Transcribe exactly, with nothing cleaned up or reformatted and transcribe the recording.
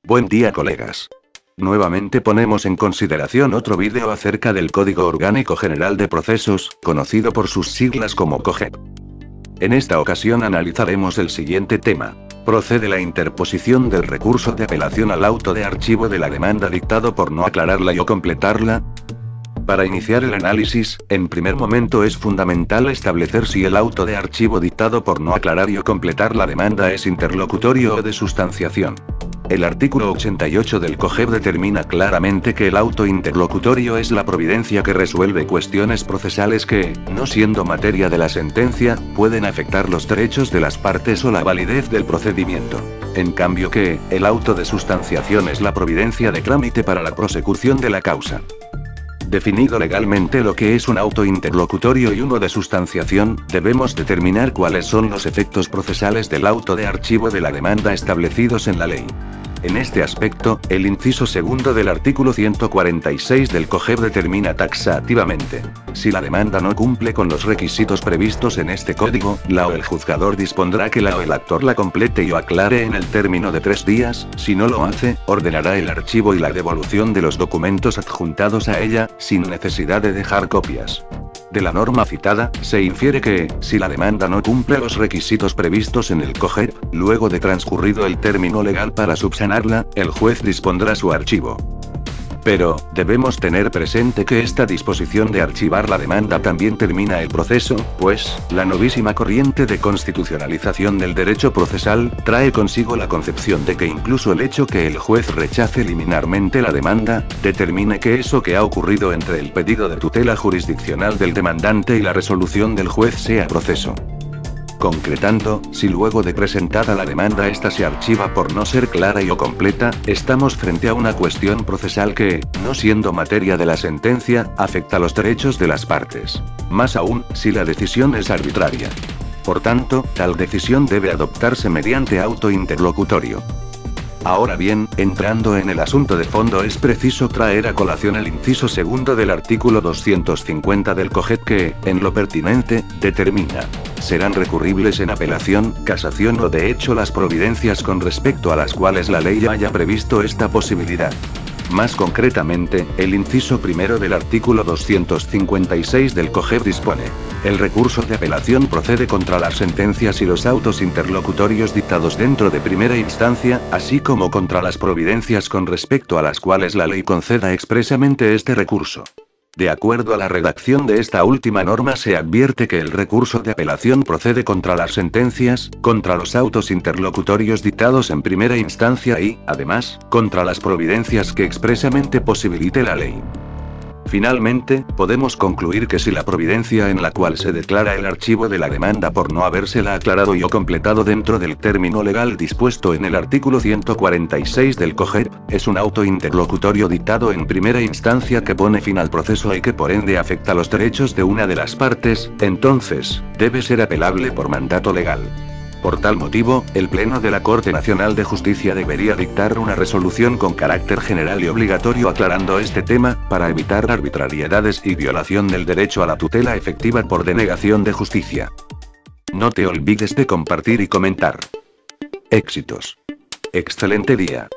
Buen día, colegas. Nuevamente ponemos en consideración otro vídeo acerca del Código Orgánico General de Procesos, conocido por sus siglas como COGEP. En esta ocasión analizaremos el siguiente tema. Procede la interposición del recurso de apelación al auto de archivo de la demanda dictado por no aclararla y o completarla. Para iniciar el análisis, en primer momento es fundamental establecer si el auto de archivo dictado por no aclarar y o completar la demanda es interlocutorio o de sustanciación. El artículo ochenta y ocho del COGEP determina claramente que el auto interlocutorio es la providencia que resuelve cuestiones procesales que, no siendo materia de la sentencia, pueden afectar los derechos de las partes o la validez del procedimiento. En cambio que, el auto de sustanciación es la providencia de trámite para la prosecución de la causa. Definido legalmente lo que es un auto interlocutorio y uno de sustanciación, debemos determinar cuáles son los efectos procesales del auto de archivo de la demanda establecidos en la ley. En este aspecto, el inciso segundo del artículo ciento cuarenta y seis del COGEP determina taxativamente: si la demanda no cumple con los requisitos previstos en este código, la o el juzgador dispondrá que la o el actor la complete y o aclare en el término de tres días, si no lo hace, ordenará el archivo y la devolución de los documentos adjuntados a ella, sin necesidad de dejar copias. De la norma citada, se infiere que, si la demanda no cumple los requisitos previstos en el COGEP, luego de transcurrido el término legal para subsanarla, el juez dispondrá su archivo. Pero, debemos tener presente que esta disposición de archivar la demanda también termina el proceso, pues, la novísima corriente de constitucionalización del derecho procesal, trae consigo la concepción de que incluso el hecho que el juez rechace liminarmente la demanda, determine que eso que ha ocurrido entre el pedido de tutela jurisdiccional del demandante y la resolución del juez sea proceso. Concretando, si luego de presentada la demanda esta se archiva por no ser clara y o completa, estamos frente a una cuestión procesal que, no siendo materia de la sentencia, afecta los derechos de las partes. Más aún, si la decisión es arbitraria. Por tanto, tal decisión debe adoptarse mediante auto interlocutorio. Ahora bien, entrando en el asunto de fondo, es preciso traer a colación el inciso segundo del artículo doscientos cincuenta del COGEP que, en lo pertinente, determina: serán recurribles en apelación, casación o de hecho las providencias con respecto a las cuales la ley haya previsto esta posibilidad. Más concretamente, el inciso primero del artículo doscientos cincuenta y seis del COGEP dispone: el recurso de apelación procede contra las sentencias y los autos interlocutorios dictados dentro de primera instancia, así como contra las providencias con respecto a las cuales la ley conceda expresamente este recurso. De acuerdo a la redacción de esta última norma se advierte que el recurso de apelación procede contra las sentencias, contra los autos interlocutorios dictados en primera instancia y, además, contra las providencias que expresamente posibilite la ley. Finalmente, podemos concluir que si la providencia en la cual se declara el archivo de la demanda por no habérsela aclarado y o completado dentro del término legal dispuesto en el artículo ciento cuarenta y seis del COGEP, es un auto interlocutorio dictado en primera instancia que pone fin al proceso y que por ende afecta los derechos de una de las partes, entonces, debe ser apelable por mandato legal. Por tal motivo, el Pleno de la Corte Nacional de Justicia debería dictar una resolución con carácter general y obligatorio aclarando este tema, para evitar arbitrariedades y violación del derecho a la tutela efectiva por denegación de justicia. No te olvides de compartir y comentar. Éxitos. Excelente día.